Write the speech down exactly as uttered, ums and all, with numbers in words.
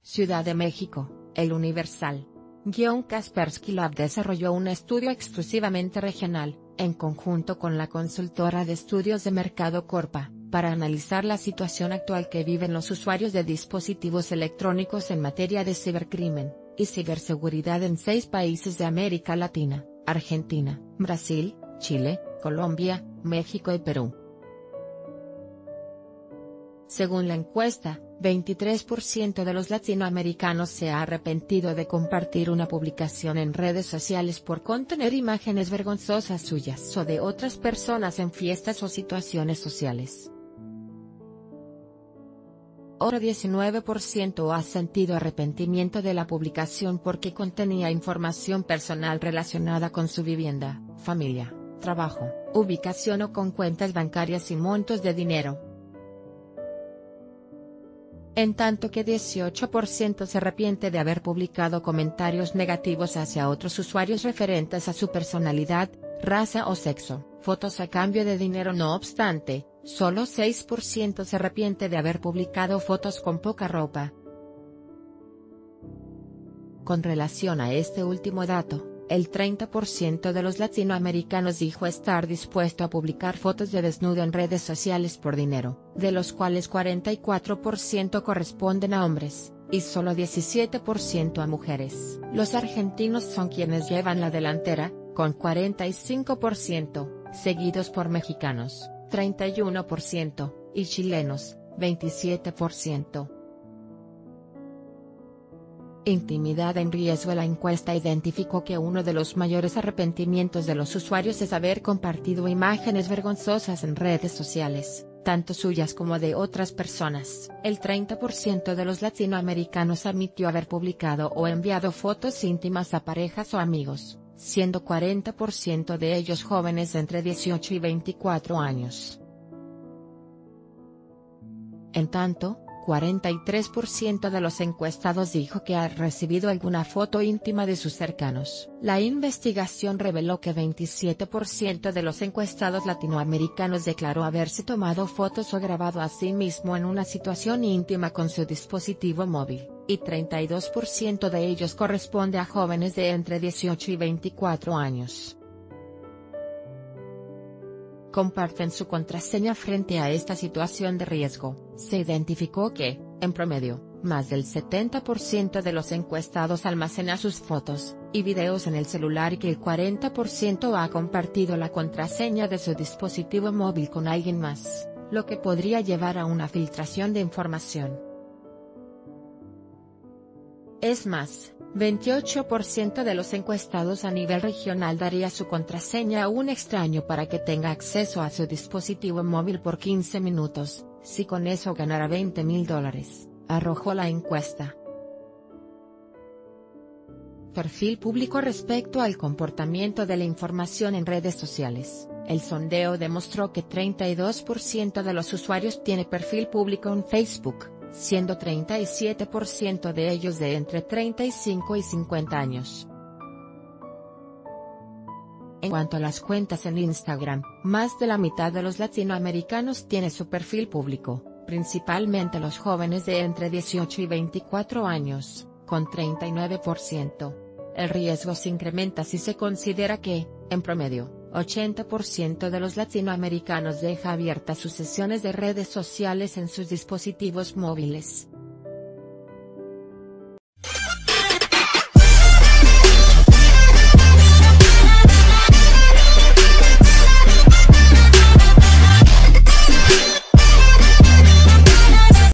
Ciudad de México, El Universal. Guión Kaspersky Lab desarrolló un estudio exclusivamente regional, en conjunto con la consultora de estudios de mercado Corpa, para analizar la situación actual que viven los usuarios de dispositivos electrónicos en materia de cibercrimen y ciberseguridad en seis países de América Latina: Argentina, Brasil, Chile, Colombia, México y Perú. Según la encuesta, veintitrés por ciento de los latinoamericanos se ha arrepentido de compartir una publicación en redes sociales por contener imágenes vergonzosas suyas o de otras personas en fiestas o situaciones sociales. Otro diecinueve por ciento ha sentido arrepentimiento de la publicación porque contenía información personal relacionada con su vivienda, familia, trabajo, ubicación o con cuentas bancarias y montos de dinero. En tanto que dieciocho por ciento se arrepiente de haber publicado comentarios negativos hacia otros usuarios referentes a su personalidad, raza o sexo, fotos a cambio de dinero. No obstante, solo seis por ciento se arrepiente de haber publicado fotos con poca ropa. Con relación a este último dato, el treinta por ciento de los latinoamericanos dijo estar dispuesto a publicar fotos de desnudo en redes sociales por dinero, de los cuales cuarenta y cuatro por ciento corresponden a hombres, y solo diecisiete por ciento a mujeres. Los argentinos son quienes llevan la delantera, con cuarenta y cinco por ciento, seguidos por mexicanos, treinta y uno por ciento, y chilenos, veintisiete por ciento. Intimidad en riesgo. La encuesta identificó que uno de los mayores arrepentimientos de los usuarios es haber compartido imágenes vergonzosas en redes sociales, tanto suyas como de otras personas. El treinta por ciento de los latinoamericanos admitió haber publicado o enviado fotos íntimas a parejas o amigos, siendo cuarenta por ciento de ellos jóvenes de entre dieciocho y veinticuatro años. En tanto, cuarenta y tres por ciento de los encuestados dijo que ha recibido alguna foto íntima de sus cercanos. La investigación reveló que veintisiete por ciento de los encuestados latinoamericanos declaró haberse tomado fotos o grabado a sí mismo en una situación íntima con su dispositivo móvil, y treinta y dos por ciento de ellos corresponde a jóvenes de entre dieciocho y veinticuatro años. Comparten su contraseña. Frente a esta situación de riesgo, se identificó que, en promedio, más del setenta por ciento de los encuestados almacena sus fotos y videos en el celular y que el cuarenta por ciento ha compartido la contraseña de su dispositivo móvil con alguien más, lo que podría llevar a una filtración de información. Es más, veintiocho por ciento de los encuestados a nivel regional daría su contraseña a un extraño para que tenga acceso a su dispositivo móvil por quince minutos, si con eso ganara veinte mil dólares, arrojó la encuesta. Perfil público. Respecto al comportamiento de la información en redes sociales, el sondeo demostró que treinta y dos por ciento de los usuarios tiene perfil público en Facebook, siendo treinta y siete por ciento de ellos de entre treinta y cinco y cincuenta años. En cuanto a las cuentas en Instagram, más de la mitad de los latinoamericanos tiene su perfil público, principalmente los jóvenes de entre dieciocho y veinticuatro años, con treinta y nueve por ciento. El riesgo se incrementa si se considera que, en promedio, ochenta por ciento de los latinoamericanos deja abiertas sus sesiones de redes sociales en sus dispositivos móviles.